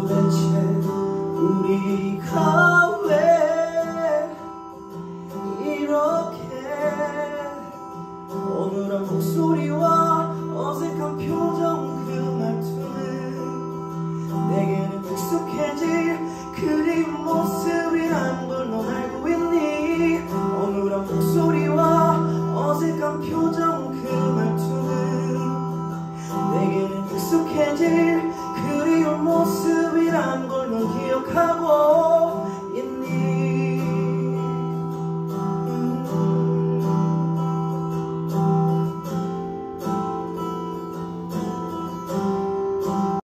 도대체 우리가 왜 이렇게 어눌한 목소리와 어색한 표정 그 말투는 내게는 익숙해질 그리운 모습이란 걸 넌 알고 있니? 어눌한 목소리와 어색한 표정 그 말투는 내게는 익숙해질 그리운 모습이란 걸 넌 기억하고